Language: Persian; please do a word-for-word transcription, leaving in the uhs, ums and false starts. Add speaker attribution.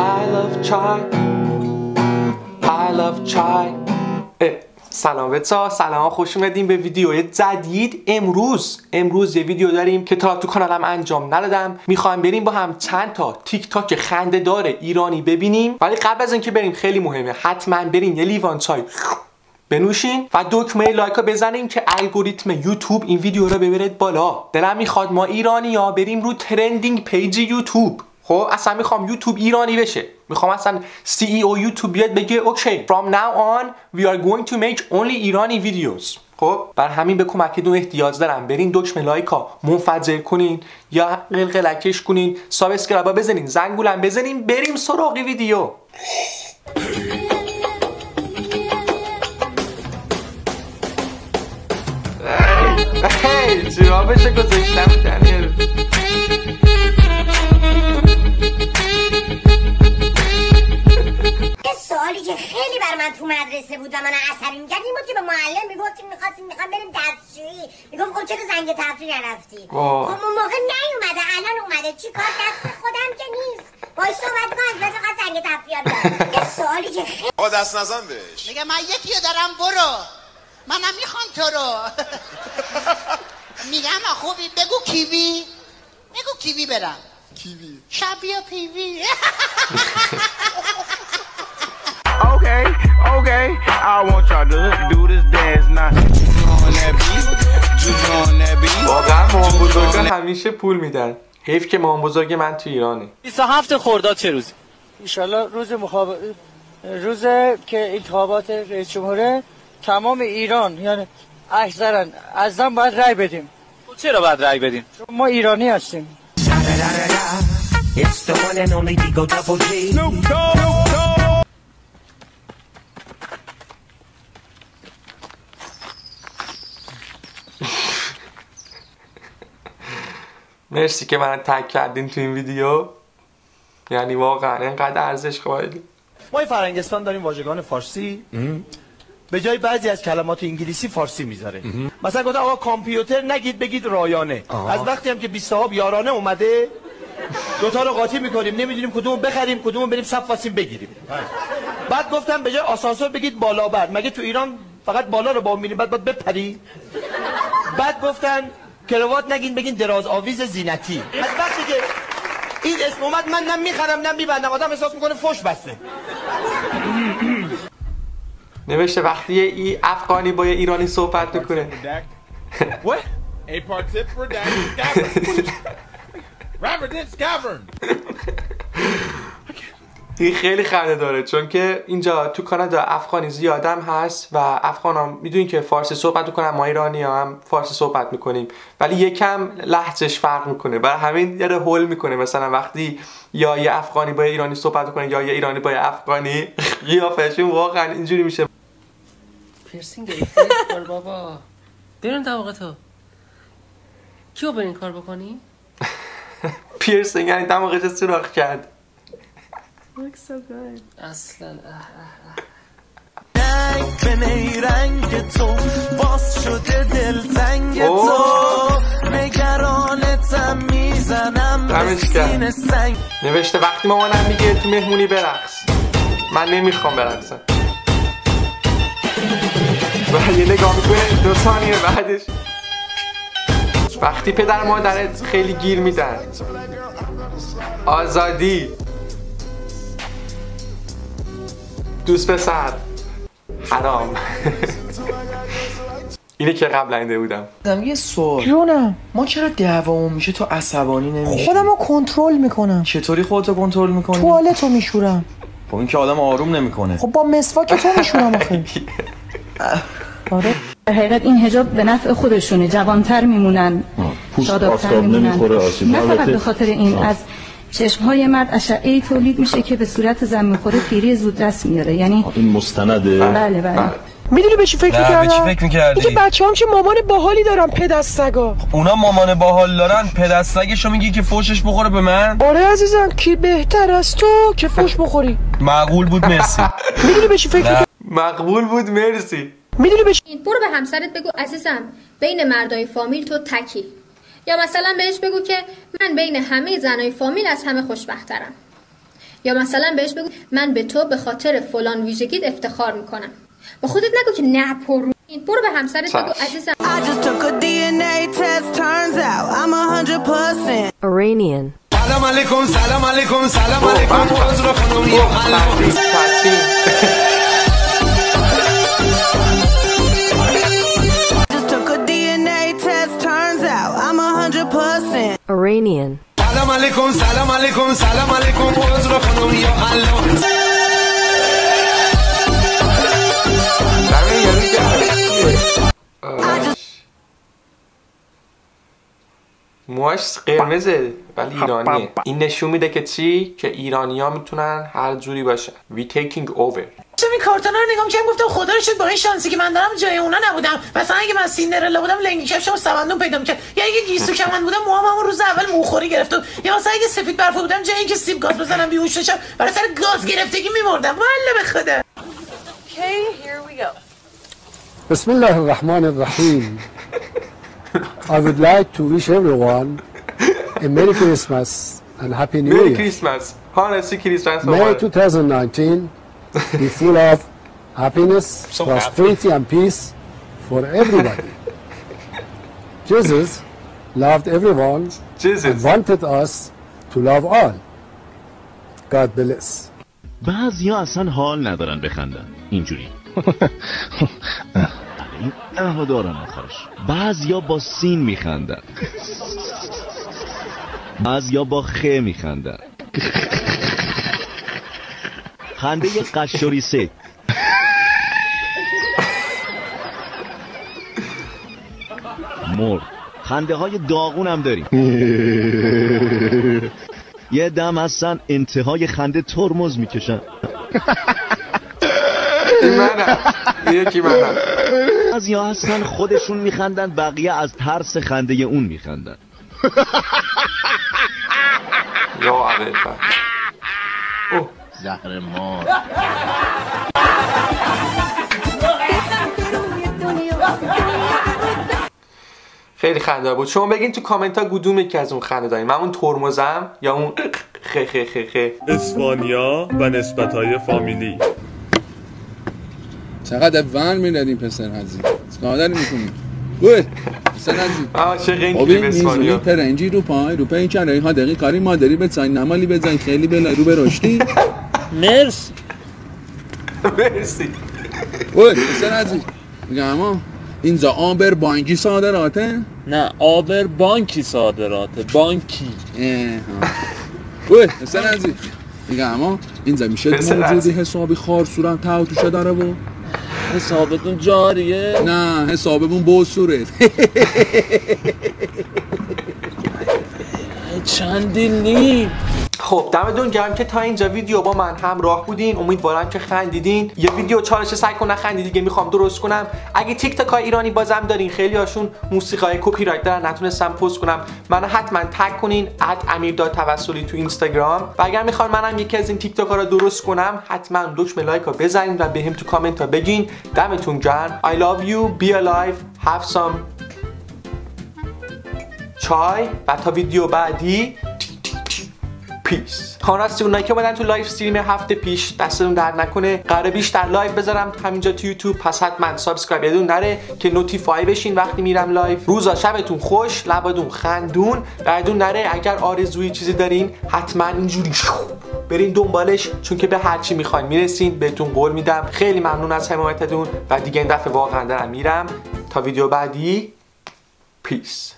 Speaker 1: I love chai I love chai. سلام بچا، سلام، خوش اومدین به ویدیوی جدید. امروز امروز یه ویدیو داریم که تا تو کانالم انجام ندادم. میخوایم بریم با هم چند تا تیک تاک خنده دار ایرانی ببینیم، ولی قبل از اینکه بریم خیلی مهمه حتما برین یه لیوان چای بنوشین و دکمه لایکا بزنین که الگوریتم یوتیوب این ویدیو رو ببرید بالا. دلم میخواد ما ایرانی‌ها بریم رو ترندینگ پیج یوتیوب. خب اصلا میخوام یوتیوب ایرانی بشه. میخوام اصلا سی ای او یوتیوب بیاد بگه اوکی from now on we are going to make only ایرانی videos. خب بر همین به کمکتون احتیاج دارم. برین دکمه لایکا منفجر کنین یا قلقلکش کنین، سابسکرایب بزنین، زنگولم بزنین، بریم سراغ ویدیو. هی جوابشو گذاشتم کنیر.
Speaker 2: سوالی که خیلی بر من تو مدرسه بود و من عصبی می‌کرد این بود که به معلم میگفتیم می‌خواستیم می‌خوام بریم دستشویی، میگم خب چرا زنگ تفریح نرفتی؟ خب اون موقع نیومده، الان اومده، چی کار دست خودم که نیست. باهاش صحبت کن بذار فقط زنگ تفریح بیاد. یه سوالی که خیلی
Speaker 3: آقا دست نزن بهش.
Speaker 4: میگه من یکی رو دارم برو، منم میخوام تو رو. میگم خوبی بگو کیوی، بگو کیوی برم.
Speaker 3: کیوی
Speaker 4: شبیه پیوی.
Speaker 5: Okay, okay, I want y'all to do this dance now. On that beat, juice on that beat.
Speaker 1: واقعا مامان بزرگا همیشه پول میدن. حیف که مامان بزرگ من تو ایرانه.
Speaker 6: بیست و هفت خرداد چه روزی؟
Speaker 7: انشالله روز مخاب... روز که انتخابات رئیس جمهوره تمام ایران یعنی اکثرا ازم باید رای بدیم.
Speaker 6: خب چرا باید رای بدیم؟
Speaker 7: چون ما ایرانی هستیم.
Speaker 1: مرسی که من تگ کردین تو این ویدیو، یعنی واقعا اینقدر ارزش قائلیم.
Speaker 8: ما این فرهنگستان داریم واژگان فارسی به جای بعضی از کلمات انگلیسی فارسی میذاره. مثلا گفت آقا کامپیوتر نگید بگید رایانه. آه. از وقتی هم که بیست صاحب یارانه اومده دوتا رو قاطی میکنیم، نمیدونیم کدومو بخریم کدومو بریم صف واسیم بگیریم. بعد گفتم به جای آسانسور بگید بالابر. مگه تو ایران فقط بالا رو با میبینیم بعد باید بپری؟ بعد گفتن کراوات نگین بگین دراز آویز زینتی. از وقتی که این اسم اومد من نم میخرم نم میبندم، آدم احساس میکنه فوش بسته.
Speaker 1: نوشته وقتی ای افغانی با یه ایرانی صحبت میکنه.
Speaker 5: What? A part tip for Dax Cavern. Robert Dix Cavern.
Speaker 1: این خیلی خنده داره چون که اینجا تو کانادا افغانی زیادم هست و افغان هم میدونین که فارسی صحبت میکنن، ما ایرانی هم فارسی صحبت میکنیم ولی یکم لهجهش فرق میکنه، برای همین یه هول میکنه. مثلا وقتی یا یه افغانی با یه ایرانی صحبت میکنه یا یه ایرانی با یه افغانی قیافشون واقعا اینجوری میشه.
Speaker 9: پیرسینگ گرفتی کار بابا بریم دماغ تو کیو برین کار بکنی؟
Speaker 1: پیرسینگ یعنی دماغش سوراخ کرد.
Speaker 9: looks so good. اصلا
Speaker 10: به نیرنگ تو باز شده دل زنگ تو نگرانتم میزنم به سینه سنگ.
Speaker 1: نوشته وقتی مامانم میگه تو مهمونی برقص من نمیخوام برقصم و یه نگاه میکنه دو ثانیه بعدش وقتی پدر مادرت خیلی گیر میدن آزادی دوست پسر حرام. اینه که قبل اینده بودم.
Speaker 11: یه سوال
Speaker 7: جونم،
Speaker 11: ما چرا دعوامون میشه تو عصبانی نمیشی؟
Speaker 7: خودم رو کنترل میکنم.
Speaker 11: چطوری خودتو کنترل میکنی؟
Speaker 7: توالتو میشورم.
Speaker 11: خب این که آدم آروم نمیکنه.
Speaker 7: خب با مسواک تو میشورم آخه.
Speaker 12: آره در حقیقت این حجاب به نفع خودشونه، جوانتر میمونن، شادابتر میمونن، نه فقط به خاطر این آه. از چشمهای مرد اشعه تولید میشه که به صورت زمین خوره پیری زودرس میاره. یعنی
Speaker 13: این مستنده.
Speaker 12: بله بله.
Speaker 7: میدونی به چی فکر می‌کردم؟
Speaker 11: به چی فکر می‌کردی؟
Speaker 7: اینکه بچه‌هام چه مامان باحالی دارن پدسگا.
Speaker 11: اونا مامان باحال دارن، پدسگشو میگی که فوشش بخوره به من؟
Speaker 7: آره عزیزم، کی بهتر از تو که فوش بخوری؟
Speaker 11: معقول بود مرسی.
Speaker 7: میدونی به چی فکر می‌کردم؟
Speaker 1: مقبول بود مرسی.
Speaker 7: میدونی به چی؟
Speaker 14: برو به همسرت بگو عزیزم بین مردای فامیل تو تکی. یا مثلا بهش بگو که من بین همه زنای فامیل از همه خوشبخترم. یا مثلا بهش بگو من به تو به خاطر فلان ویژگیت افتخار میکنم. با خودت نگو که نه پرو، این برو به همسرت بگو عزیزم
Speaker 13: Iranian.
Speaker 10: سلام علیکم سلام علیکم سلام علیکم حضور خانم یا
Speaker 13: Iranian.
Speaker 10: سلام علیکم سلام علیکم سلام علیکم حضور خانم یا الله.
Speaker 1: موهاش قرمزه ولی ایرانیه. این نشون میده که چی؟ که ایرانی‌ها میتونن هر جوری باشن. We taking over.
Speaker 15: چون این کارتونا رو نگاه می‌کردم گفتم خدا رو شکر با این شانسی که من دارم جای اونا نبودم. مثلا اگه من سیندرلا بودم لنگی کفشم سمندون پیدا می‌کرد، یا اگه گیسو کمند بودم موهام همون روز اول موخوری گرفت، یا مثلا اگه سفید برف بودم جای اینکه سیب گاز بزنم بیهوش بشم برای سر گاز گرفتگی می‌مردم. والله به خدا.
Speaker 16: Okay, here we go.
Speaker 17: بسم الله الرحمن الرحیم. I would like to wish everyone a Merry Christmas and Happy New Year.
Speaker 1: Merry Christmas. Honestly, Christmas.
Speaker 17: May twenty nineteen be full of happiness,
Speaker 1: so
Speaker 17: prosperity,
Speaker 1: happy.
Speaker 17: and peace for everybody. Jesus loved everyone
Speaker 1: Jesus.
Speaker 17: and wanted us to love all. God bless.
Speaker 18: بعضیا اصلا حال ندارن بخندن اینجوری. اه دارن آخرش. بعضیا با سین میخندن، بعضیا با خ میخندن. خنده قشوریسه. مرد. خنده های داغون هم داریم. یه دم هستن انتهای خنده ترمز میکشن.
Speaker 1: منم یکی منم.
Speaker 18: بعضیا هستن خودشون میخندن، بقیه از ترس خنده اون میخندن.
Speaker 1: یا عبیفه اوه
Speaker 18: زهر مار.
Speaker 1: خیلی خنده بود. شما بگین تو کامنت ها کدوم یکی از اون خنده دارین؟ من اون ترمزم یا اون خ خ خ خ
Speaker 19: اسپانیا و نسبت‌های فامیلی.
Speaker 20: چقدر ون میدادیم پسر عزیز. چقدر میکنیم اوه پسر عزیز
Speaker 1: عاشق این کلیم اسپانیا.
Speaker 20: پرنجی رو پای رو پای چرایی ها دقیق کاری مادری بزن نمالی بزن خیلی بلا رو به رشدی.
Speaker 7: مرسی
Speaker 1: مرسی.
Speaker 20: اوه پسر عزیز میگم اما اینجا آبر بانکی صادراته؟
Speaker 19: نه آبر بانکی صادراته. بانکی.
Speaker 20: اوه پسر عزیز میگم اما اینجا میشه موجودی حسابی خار صورت تا توشه داره و
Speaker 19: حسابتون جاریه؟
Speaker 20: نه حسابمون بوسوره.
Speaker 19: چند دیل نیم.
Speaker 1: خب دمتون گرم که تا اینجا ویدیو با من همراه بودین. امیدوارم که خندیدین. یه ویدیو چالش سعی کنم نخندید دیگه میخوام درست کنم. اگه تیک تاک های ایرانی بازم دارین، خیلی هاشون موسیقی کپی رایت دارن نتونستم پست کنم، منو حتما تگ کنین ات امیرداد توسلی تو اینستاگرام. و اگر میخوان منم یکی از این تیک تاک ها رو درست کنم حتما دکمه لایک ها بزنین و بهم تو کامنت ها بگین. دمتون گرم. I love you. Be alive. Have some چای. و تا ویدیو بعدی پیس. خاناستی اونایی که اومدن تو لایف استریم هفته پیش دستتون درد نکنه. قراره بیشتر لایو بذارم همینجا تو یوتیوب، پس حتما سابسکرایب یادتون نره که نوتیفای بشین وقتی میرم لایو. روزا شبتون خوش، لباتون خندون. یادتون نره اگر آرزوی چیزی دارین حتما اینجوری برین دنبالش، چون که به هر چی میخواین میرسین. بهتون قول میدم. خیلی ممنون از حمایتتون و دیگه این دفعه واقعا دارم میرم. تا ویدیو بعدی پیس.